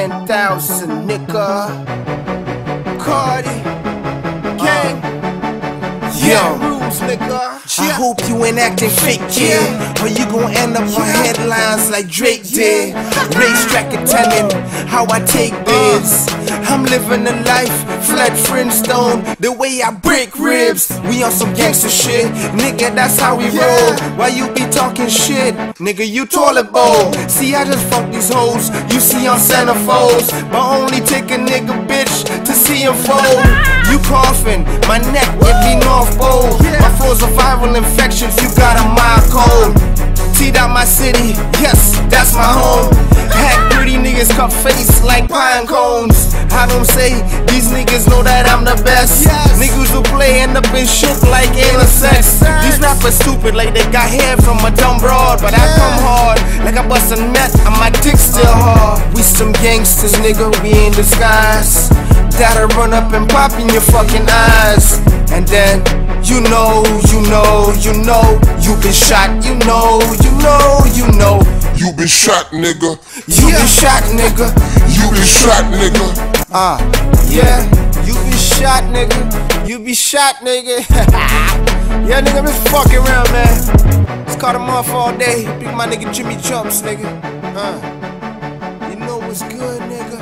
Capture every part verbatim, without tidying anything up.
ten thousand, nigga. Cardi, gang, yeah, rules, nigga. I hope you ain't acting fake, kid, or you gon' end up on headlines like Drake did. Racetrack attendant, how I take bids. I'm living a life, flat Flintstone, the way I break ribs. We on some gangster shit, nigga, that's how we roll. Why you be talking shit, nigga, you toilet bowl. See, I just fuck these hoes, you see on centerfolds, but only take a nigga bitch to see him fold. You coughing, my neck, it be North Pole. My flows are viral infections, you got a mild cold. Teed out my city, yes, that's my home. Had pretty niggas cut face like pine cones. I don't say, these niggas know that I'm the best. Niggas who play end up in shit like anal sex. These rappers stupid like they got hair from a dumb broad, but I come hard like I bust a nut and my dick still hard. We some gangsters, nigga, we in disguise. Gotta run up and pop in your fucking eyes. And then, you know, you know, you know, you been shot, you know, you know, you know. You been shot, nigga. You been shot, nigga. You been shot, nigga. Ah, uh, yeah. You been shot, nigga. You be shot, nigga. Yeah, nigga, I'm just fucking around, man. Just caught him off all day. Big my nigga Jimmy Jumps, nigga. Uh, you know what's good, nigga?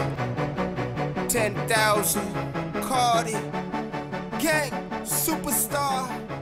ten thousand, Cardi, gang, superstar.